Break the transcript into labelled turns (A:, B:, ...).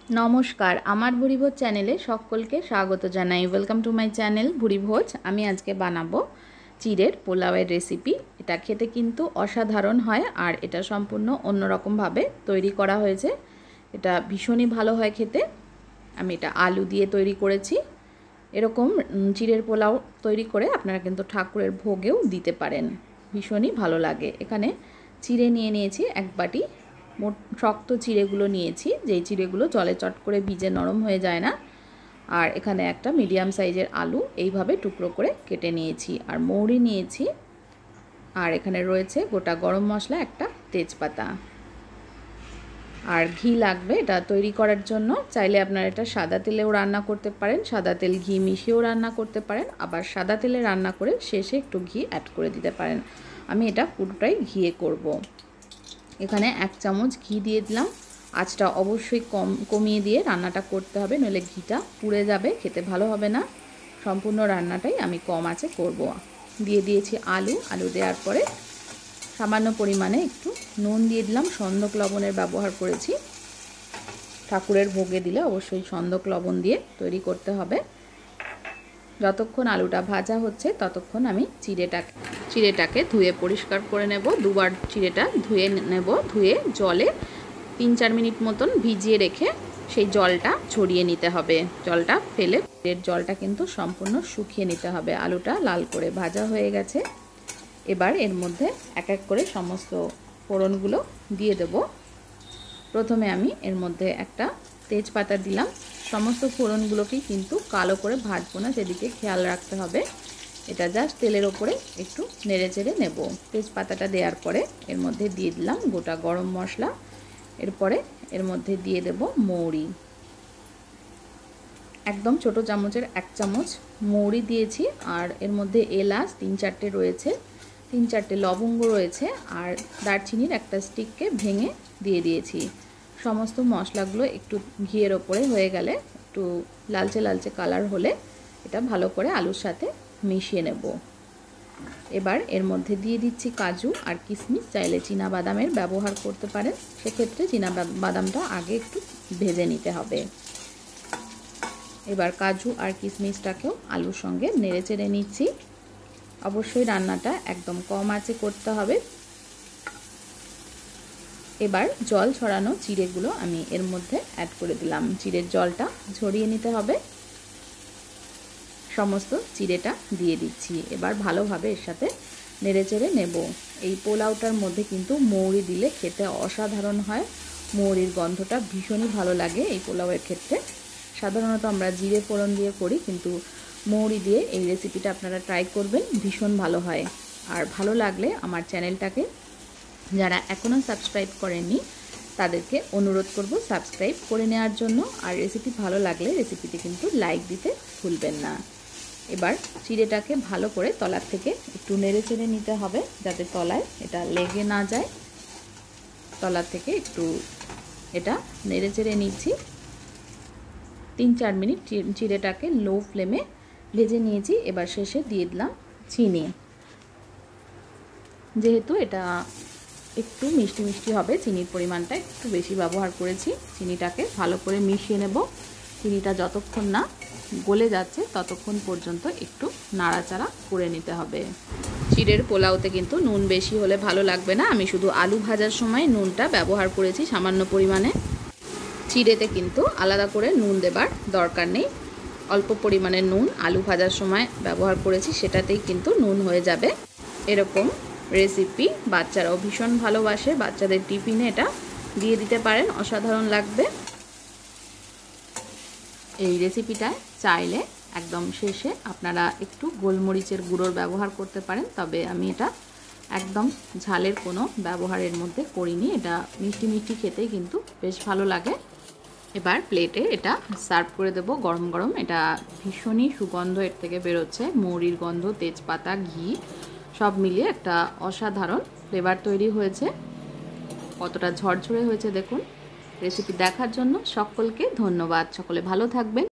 A: নমস্কার, আমার ভুরিভোজ চ্যানেলে সকলকে স্বাগত জানাই। Welcome to my channel Bhurivoj. আমি আজকে বানাবো চিড়ের পোলাওয়ের রেসিপি। এটা খেতে কিন্তু অসাধারণ হয় আর এটা সম্পূর্ণ অন্যরকমভাবে তৈরি করা হয়েছে। এটা ভীষণই ভালো হয় খেতে। আমি এটা আলু দিয়ে তৈরি করেছি। এরকম চিড়ের পোলাও তৈরি করে আপনারা কিন্তু ঠাকুরের ভোগেও দিতে পারেন, ভীষণই ভালো লাগে। এখানে চিড়ে নিয়ে নিয়েছি এক বাটি। শক্ত চিড়েগুলো নিয়েছি, যেই চিড়েগুলো জলে চট করে ভিজে নরম হয়ে যায় না। আর এখানে একটা মিডিয়াম সাইজের আলু এইভাবে টুকরো করে কেটে নিয়েছি, আর মৌরি নিয়েছি। আর এখানে রয়েছে গোটা গরম মশলা, একটা তেজপাতা, আর ঘি লাগবে এটা তৈরি করার জন্য। চাইলে আপনারা এটা সাদা তেলেও রান্না করতে পারেন, সাদা তেল ঘি মিশিয়েও রান্না করতে পারেন, আবার সাদা তেলে রান্না করে শেষে একটু ঘি অ্যাড করে দিতে পারেন। আমি এটা পুরোটাই ঘিয়ে করব। এখানে 1 চামচ ঘি দিয়ে দিলাম। আঁচটা অবশ্যই কমিয়ে দিয়ে রান্নাটা করতে হবে, নইলে ঘিটা পুড়ে যাবে, খেতে ভালো হবে না। সম্পূর্ণ রান্নাটাই আমি কম আঁচে করব। দিয়ে দিয়েছি আলু দেওয়ার পরে সামান্য পরিমাণে একটু নুন দিয়ে দিলাম। সন্দক লবণের ব্যবহার করেছি। ঠাকুরের ভোগে দিলে অবশ্যই সন্দক লবণ দিয়ে তৈরি করতে হবে। যতক্ষণ আলুটা ভাজা হচ্ছে ততক্ষণ আমি চিড়েটাকে ধুয়ে পরিষ্কার করে নেব। দুবার চিড়েটা ধুয়ে নেব। ধুয়ে জলে 3-4 মিনিট মতন ভিজিয়ে রেখে সেই জলটা ছড়িয়ে নিতে হবে। জলটা ফেলে এর জলটা কিন্তু সম্পূর্ণ শুকিয়ে নিতে হবে। আলুটা লাল করে ভাজা হয়ে গেছে। এবার এর মধ্যে এক এক করে সমস্ত ফোড়নগুলো দিয়ে দেব। প্রথমে আমি এর মধ্যে একটা তেজপাতা দিলাম। সমস্ত ফোড়নগুলোকেই কিন্তু কালো করে ভাজবো না, সেদিকে খেয়াল রাখতে হবে। এটা জাস্ট তেলের ওপরে একটু নেড়েচেড়ে নেব। তেজপাতাটা দেওয়ার পরে এর মধ্যে দিয়ে দিলাম গোটা গরম মশলা। এরপরে এর মধ্যে দিয়ে দেব মৌরি। একদম ছোট চামচের 1 চামচ মৌরি দিয়েছি। আর এর মধ্যে এলাচ 3-4টে রয়েছে, 3-4টে লবঙ্গ রয়েছে, আর দারচিনির একটা স্টিককে ভেঙে দিয়ে দিয়েছি। সমস্ত মশলাগুলো একটু ঘিয়ের ওপরে হয়ে গেলে, একটু লালচে লালচে কালার হলে এটা ভালো করে আলুর সাথে মিশিয়ে নেব। এবার এর মধ্যে দিয়ে দিচ্ছি কাজু আর কিশমিশ। চাইলে চীনা বাদামের ব্যবহার করতে পারেন, সেক্ষেত্রে চীনা বাদামটা আগে একটু ভেজে নিতে হবে। এবার কাজু আর কিশমিশটাকেও আলুর সঙ্গে নেড়েচেড়ে নিচ্ছি। অবশ্যই রান্নাটা একদম কম আঁচে করতে হবে। এবার জল ছড়ানো চিড়েগুলো আমি এর মধ্যে অ্যাড করে দিলাম। চিড়ের জলটা ঝরিয়ে নিতে হবে। সমস্ত চিড়েটা দিয়ে দিচ্ছি। এবার ভালোভাবে এর সাথে নেড়েচেড়ে নেব। এই পোলাওটার মধ্যে কিন্তু মৌরি দিলে খেতে অসাধারণ হয়। মৌরির গন্ধটা ভীষণই ভালো লাগে এই পোলাওয়ের ক্ষেত্রে। সাধারণত আমরা জিরে ফোড়ন দিয়ে করি, কিন্তু মৌরি দিয়ে এই রেসিপিটা আপনারা ট্রাই করবেন, ভীষণ ভালো হয়। আর ভালো লাগলে আমার চ্যানেলটাকে যারা এখনও সাবস্ক্রাইব করেননি তাদেরকে অনুরোধ করব সাবস্ক্রাইব করে নেওয়ার জন্য। আর রেসিপি ভালো লাগলে রেসিপিতে কিন্তু লাইক দিতে ভুলবেন না। এবার চিড়েটাকে ভালো করে তলার থেকে একটু নেড়েচেড়ে নিতে হবে, যাতে তলায় এটা লেগে না যায়। তলার থেকে একটু এটা নেড়েচেড়ে নিচ্ছি। 3-4 মিনিট চিড়েটাকে লো ফ্লেমে ভেজে নিয়েছি। এবার শেষে দিয়ে দিলাম চিনি। যেহেতু এটা একটু মিষ্টি মিষ্টি হবে, চিনির পরিমাণটা একটু বেশি ব্যবহার করেছি। চিনিটাকে ভালো করে মিশিয়ে নেব। চিনিটা যতক্ষণ না গলে যাচ্ছে ততক্ষণ পর্যন্ত একটু নাড়াচাড়া করে নিতে হবে। চিড়ের পোলাওতে কিন্তু নুন বেশি হলে ভালো লাগবে না। আমি শুধু আলু ভাজার সময় নুনটা ব্যবহার করেছি সামান্য পরিমাণে। চিড়েতে কিন্তু আলাদা করে নুন দেবার দরকার নেই। অল্প পরিমাণে নুন আলু ভাজার সময় ব্যবহার করেছি, সেটাতেই কিন্তু নুন হয়ে যাবে। এরকম রেসিপি বাচ্চারাও ভীষণ ভালোবাসে। বাচ্চাদের টিফিনে এটা দিয়ে দিতে পারেন, অসাধারণ লাগবে। এই রেসিপিটায় চাইলে একদম শেষে আপনারা একটু গোলমরিচের গুঁড়োর ব্যবহার করতে পারেন, তবে আমি এটা একদম ঝালের কোনো ব্যবহারের মধ্যে করিনি। এটা মিষ্টি মিষ্টি খেতেই কিন্তু বেশ ভালো লাগে। এবার প্লেটে এটা সার্ভ করে দেব গরম গরম। এটা ভীষণই সুগন্ধ এর থেকে বেরোচ্ছে, মৌরির গন্ধ, তেজপাতা, ঘি সব মিলিয়ে একটা অসাধারণ ফ্লেভার তৈরি হয়েছে। কতটা ঝরঝরে হয়েছে দেখুন। রেসিপি দেখার জন্য সকলকে ধন্যবাদ। সকলে ভালো থাকবেন।